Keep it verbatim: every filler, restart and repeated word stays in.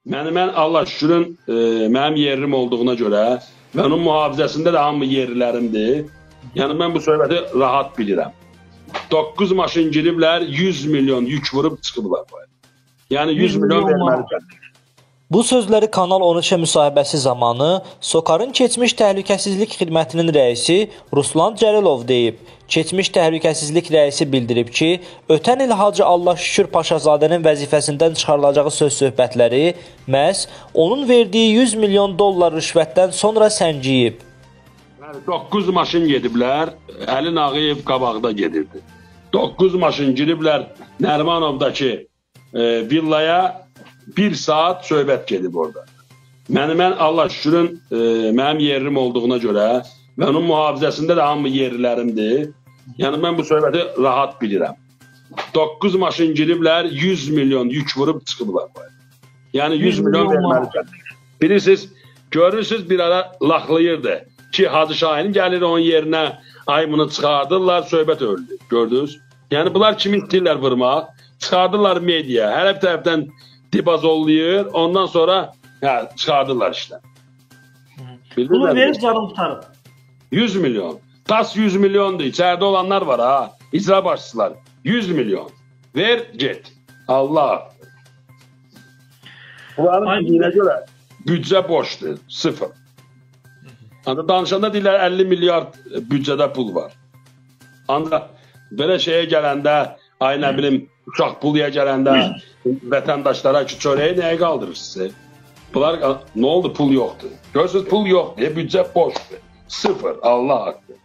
Yəni mən Allah şükürün e, mənim yerim olduğuna görə və onun mühafizəsində də hamı yerlilərimdir. Yəni mən bu söhbəti rahat bilirəm. doqquz maşın giriblər, yüz milyon yük vurub çıxıblar. Yəni yüz milyon verməlidir. Bu sözləri Kanal on üçə müsahibəsi zamanı SOCAR-ın keçmiş təhlükəsizlik xidmətinin rəisi Ruslan Cəlilov deyib. Keçmiş təhlükəsizlik rəisi bildirib ki, ötən il Hacı Allah Şükür Paşazadənin vəzifəsindən çıxarılacağı söz söhbətləri məhz onun verdiyi yüz milyon dollar rüşvətdən sonra səngiyib. doqquz maşın gediblər, Əli Nağıyev qabaqda gedirdi. doqquz maşın giriblər Nərimanovdakı e, villaya, bir saat söhbət gedib orada. Məni mən Allah şükürün e, mənim yerim olduğuna görə və onun mühafizəsində də hamı yerlilərimdir. Yəni mən bu söhbəti rahat bilirəm. doqquz maşın giriblər, yüz milyon yük vurub çıxıblar. Yəni yüz milyon verməlidir. Bilirsiniz, görürsünüz bir ara laxlayırdı ki, Hacı Şahin gəlir onun yerinə, aymını çıxardırlar, söhbət öldü. Gördünüz? Yəni bunlar kimi istəyirlər vurmaq, çıxardırlar media, hər bir tərəfdən dibazollayır, ondan sonra hə, çıxardırlar işte. Bunu verib canım tutarım. yüz milyon. Tas yüz milyondur. İçeride olanlar var ha. İcra başçılar. yüz milyon. Ver, get. Allah. Bunların dediğine göre bütçe boşdur. Sıfır. Ancaq danışanda deyirlər əlli milyard bütçədə pul var. Ancaq belə şeyə gələndə, ay nə bilim, uşaq puluya gələndə vətəndaşlara ki, çörəyi nəyə qaldırırsınız? Bunlar, nə oldu? Pul yoxdur. Görürsünüz, pul yoxdur. Bütçə boşdur. Sıfır. Allah haqqı.